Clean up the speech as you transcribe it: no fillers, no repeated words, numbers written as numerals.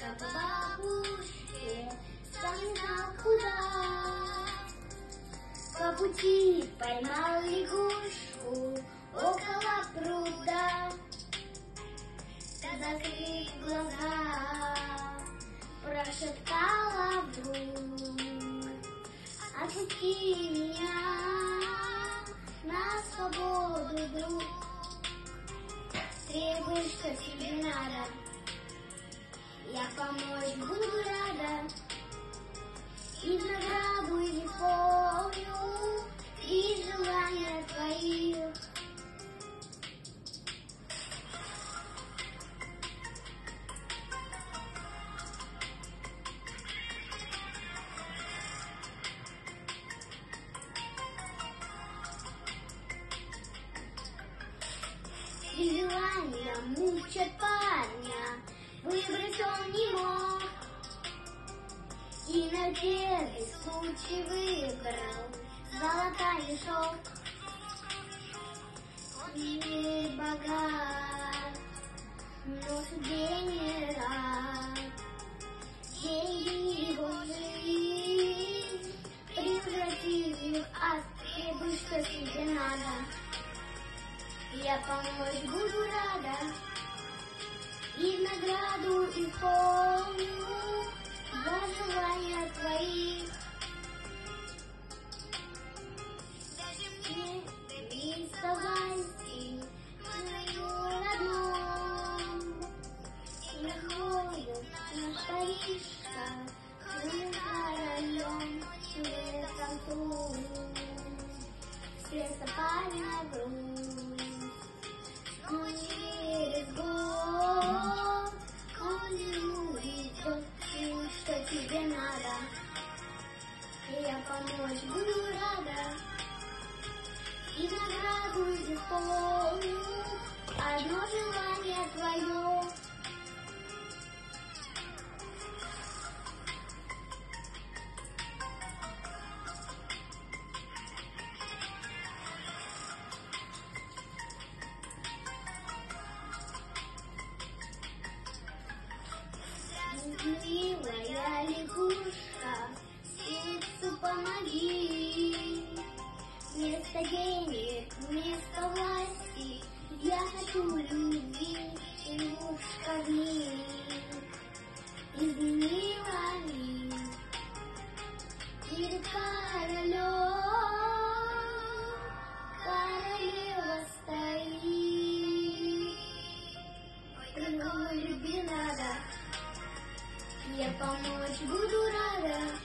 Дедушка по бабушке сам не знал куда. По пути поймал лягушку около пруда. Закрыв глаза, прошептала вдруг: отпусти меня на свободу, друг. Требуешь, что тебе надо, я помочь буду рада. И в награду исполню три желания твоих. Три желания мучат парня, выбрать он не мог. И на первый случай выбрал золотой мешок. Он не богат, но судьбе не рад. Деньги его жизнь превратили в ад. Требуй, что тебе надо, я помочь буду рада. И в награду исполню два желания твоих. Даже мне место власти мою родном. И находят наш Парижка, район, все танцуют, все сопали на грудь. Но через год он не увидит, что тебе надо, и я помочь буду рада. И в награду исполню одно желание твое. Милая лягушка, сердцу помоги. Вместо денег, вместо власти я хочу любви. Лягушка в миг изменила мир. Перед королем королева стоит. Прямой любви надо, я помочь буду рада.